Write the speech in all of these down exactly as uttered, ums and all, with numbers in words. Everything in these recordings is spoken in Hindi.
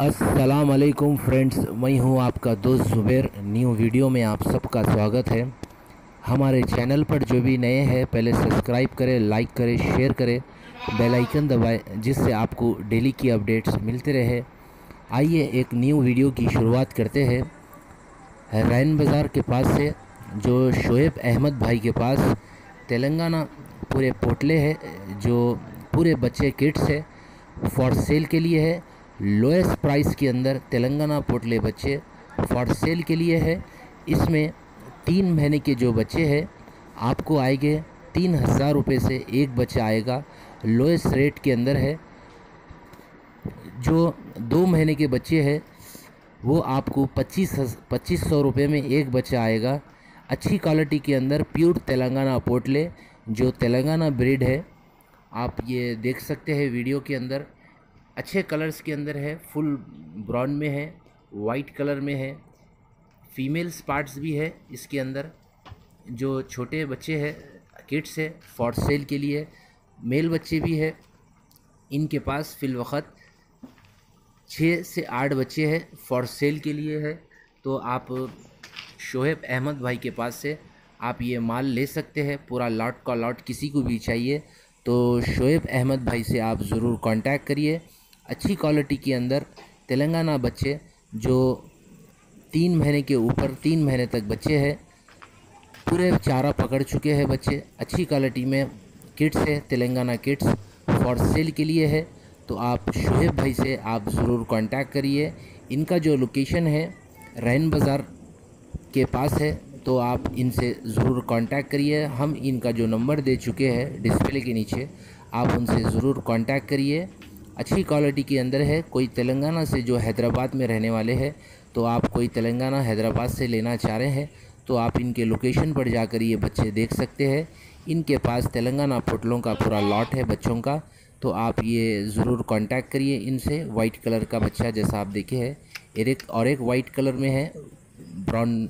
अस्सलाम वालेकुम फ्रेंड्स, मैं हूं आपका दोस्त ज़ुबैर। न्यू वीडियो में आप सबका स्वागत है। हमारे चैनल पर जो भी नए हैं पहले सब्सक्राइब करें, लाइक करें, शेयर करें, बेल आइकन दबाएं जिससे आपको डेली की अपडेट्स मिलते रहे। आइए एक न्यू वीडियो की शुरुआत करते हैं। रैन बाज़ार के पास से जो शोएब अहमद भाई के पास तेलंगाना पूरे पोटले है, जो पूरे बच्चे किट्स है, फॉर सेल के लिए है। लोएस्ट प्राइस के अंदर तेलंगाना पोटले बच्चे फॉर सेल के लिए है। इसमें तीन महीने के जो बच्चे हैं आपको आएंगे तीन हज़ार रुपये से एक बच्चा आएगा, लोएस्ट रेट के अंदर है। जो दो महीने के बच्चे हैं वो आपको पच्चीस पच्चीस सौ रुपये में एक बच्चा आएगा। अच्छी क्वालिटी के अंदर प्योर तेलंगाना पोटले, जो तेलंगाना ब्रीड है, आप ये देख सकते हैं वीडियो के अंदर। अच्छे कलर्स के अंदर है, फुल ब्राउन में है, वाइट कलर में है, फीमेल पार्ट्स भी है इसके अंदर। जो छोटे बच्चे हैं किड्स है फॉर सेल के लिए, मेल बच्चे भी है इनके पास। फिल वक्त छः से आठ बच्चे हैं फॉर सेल के लिए है। तो आप शोएब अहमद भाई के पास से आप ये माल ले सकते हैं। पूरा लॉट का लॉट किसी को भी चाहिए तो शोएब अहमद भाई से आप ज़रूर कांटेक्ट करिए। अच्छी क्वालिटी के अंदर तेलंगाना बच्चे जो तीन महीने के ऊपर तीन महीने तक बच्चे हैं, पूरे चारा पकड़ चुके हैं बच्चे। अच्छी क्वालिटी में किट्स है, तेलंगाना किट्स फॉर सेल के लिए है। तो आप शोएब भाई से आप ज़रूर कांटेक्ट करिए। इनका जो लोकेशन है रैन बाज़ार के पास है, तो आप इनसे ज़रूर कांटेक्ट करिए। हम इनका जो नंबर दे चुके हैं डिस्प्ले के नीचे, आप उनसे ज़रूर कांटेक्ट करिए। अच्छी क्वालिटी के अंदर है। कोई तेलंगाना से जो हैदराबाद में रहने वाले हैं, तो आप कोई तेलंगाना हैदराबाद से लेना चाह रहे हैं तो आप इनके लोकेशन पर जाकर ये बच्चे देख सकते हैं। इनके पास तेलंगाना पोटलों का पूरा लॉट है बच्चों का, तो आप ये ज़रूर कांटेक्ट करिए इनसे। वाइट कलर का बच्चा जैसा आप देखे है, एक और एक वाइट कलर में है, ब्राउन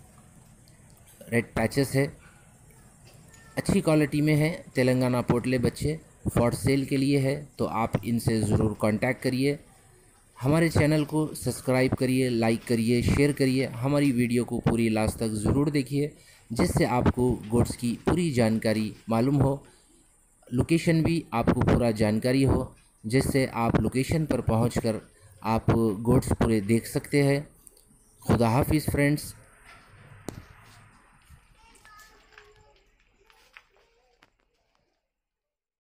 रेड पैचेस है। अच्छी क्वालिटी में है तेलंगाना पोटले बच्चे, फॉर सेल के लिए है। तो आप इनसे ज़रूर कांटेक्ट करिए। हमारे चैनल को सब्सक्राइब करिए, लाइक करिए, शेयर करिए। हमारी वीडियो को पूरी लास्ट तक ज़रूर देखिए जिससे आपको गोट्स की पूरी जानकारी मालूम हो, लोकेशन भी आपको पूरा जानकारी हो, जिससे आप लोकेशन पर पहुंचकर आप गोट्स पूरे देख सकते हैं। खुदा हाफिज़ फ्रेंड्स।